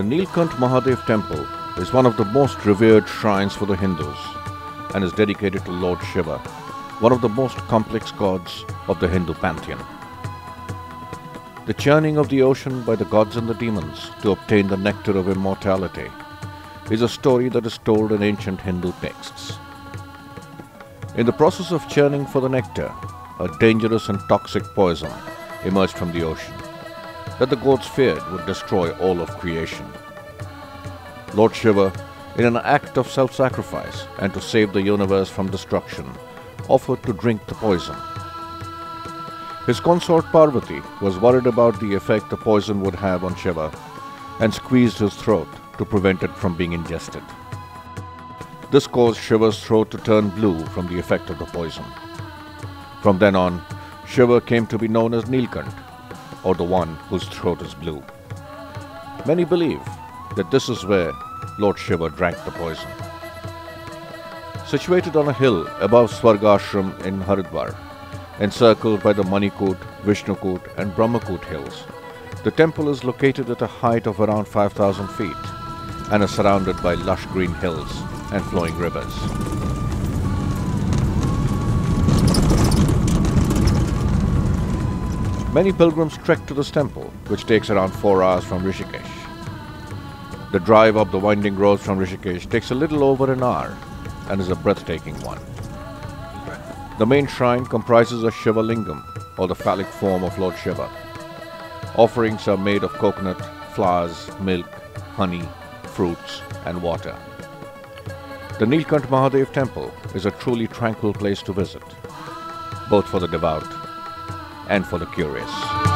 Neelkanth Mahadev temple is one of the most revered shrines for the Hindus and is dedicated to Lord Shiva, one of the most complex gods of the Hindu pantheon. The churning of the ocean by the gods and the demons to obtain the nectar of immortality is a story that is told in ancient Hindu texts. In the process of churning for the nectar, a dangerous and toxic poison emerged from the ocean that the gods feared would destroy all of creation. Lord Shiva, in an act of self-sacrifice and to save the universe from destruction, offered to drink the poison. His consort Parvati was worried about the effect the poison would have on Shiva and squeezed his throat to prevent it from being ingested. This caused Shiva's throat to turn blue from the effect of the poison. From then on, Shiva came to be known as Neelkanth, or the one whose throat is blue. Many believe that this is where Lord Shiva drank the poison. Situated on a hill above Swargashram in Haridwar, encircled by the Manikut, Vishnukut and Brahmakut hills, the temple is located at a height of around 5,000 feet and is surrounded by lush green hills and flowing rivers. Many pilgrims trek to this temple, which takes around 4 hours from Rishikesh. The drive up the winding roads from Rishikesh takes a little over an hour and is a breathtaking one. The main shrine comprises a Shiva Lingam, or the phallic form of Lord Shiva. Offerings are made of coconut, flowers, milk, honey, fruits and water. The Neelkanth Mahadev temple is a truly tranquil place to visit, both for the devout and for the curious.